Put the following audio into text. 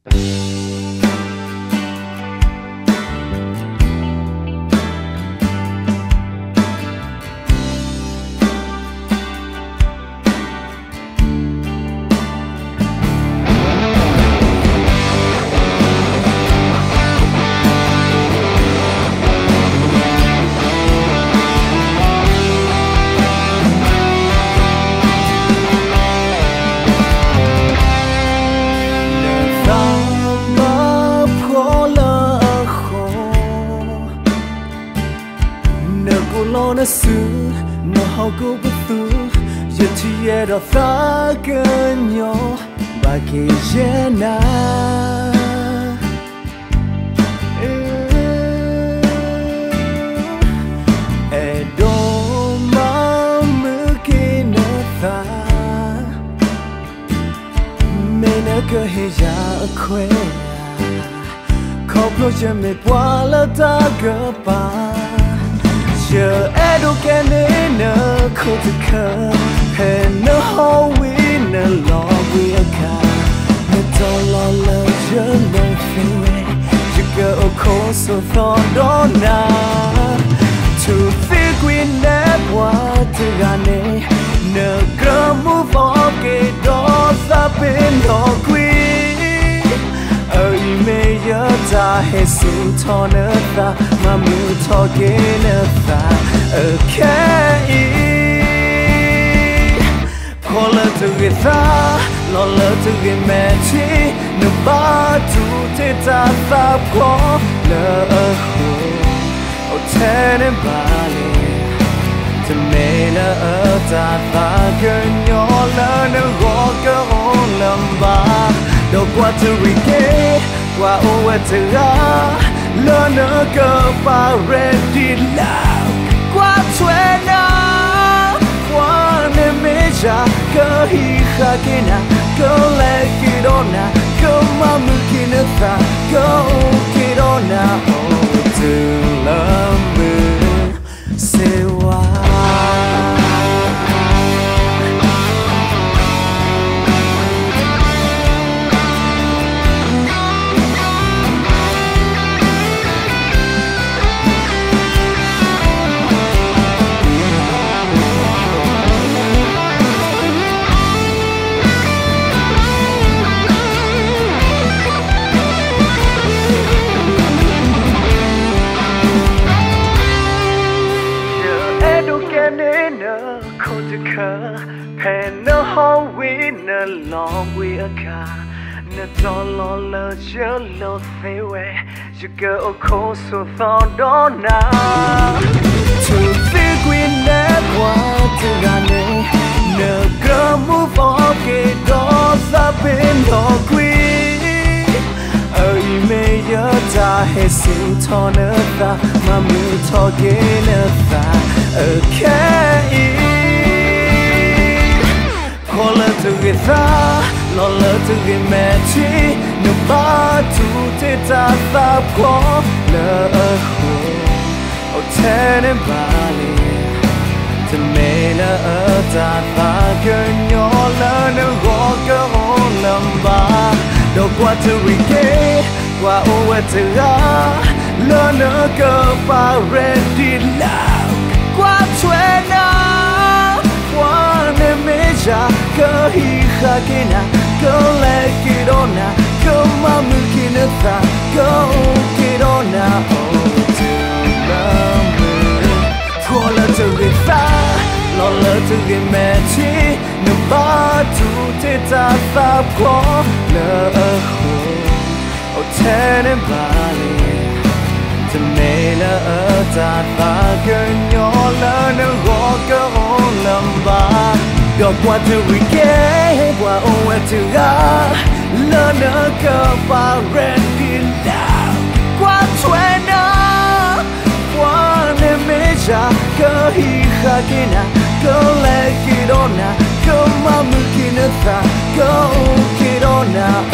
nó xứ nó hao cố bất tu giờ thì e đó ta cơ nhỏ và kể dễ na e do mà mưa kia nó ta mẹ nó cơ hệ ra khỏe khó pro cho mẹ qua là ta cơ pa giờ em đâu cái này nó không thể khờ hè nó hao vi nó lo vi cả nó to lo lơ giờ nó phê chỉ cơ khó số thọ đó na to feel green that what to gane nó cơ move on cái đó ta bên đó quy ơi mẹ nhớ ta hay sự thọ nữa ta mà mưa thọ cái nữa ta ở cái khó lỡ từ người ta lo lỡ từ người mẹ chi nó ba tu thế ta ta khó lỡ hồ ở thế nên bà lệ thì mẹ nó ở ta ta cơ nhỏ lỡ nó gõ cơ ôn lầm bà đâu qua từ người kế qua ô từ ra lỡ nó cơ bà ready làm qua thuê nó qua nên mê cha cơ hi khá kê na cơ lệ kê đó na cơ mà mưu kê nước ta cơ kê đó na ô từ lâm mưa sẽ qua pen nó hao vi nó lo vi cả nó to lo lơ chớ lo thế về chỉ cơ khó số thọ đó na to feel green that what to gane nó cơ move on cái đó ta bên đó quy ơi mẹ nhớ ta hay sự thọ nữa ta mà mưa thọ cái nữa ta ở cái khó lỡ từ người ta lo lỡ từ người mẹ chi nó ba tu thế ta ta khó lỡ hồ ở thế nên bà lệ thì mẹ nó ở ta ta cơ nhỏ lỡ nó gõ cơ ôn lầm bà đâu qua từ người kế qua ô từ ra lỡ nó cơ bà ready làm qua thuê nó qua nên mẹ cha cơ hi khá kê na cơ lệ kê đó na cơ mà mưu kê nước ta cơ kê đó na ô từ lâm mưa khó lỡ từ người ta lo lỡ từ người mẹ chi nó ba tu thế ta ta khó lỡ hồ ở thế nên bà lệ thì mẹ nó ở ta ta cơ nhỏ lỡ nó gõ cơ ôn lầm bà đâu qua từ người kế qua ô từ ra lỡ nó cơ bà ready làm qua thuê nó qua nên mẹ cha cơ hi khá kê na cơ lệ kê đó na cơ mà mưu kê nước ta cơ kê đó na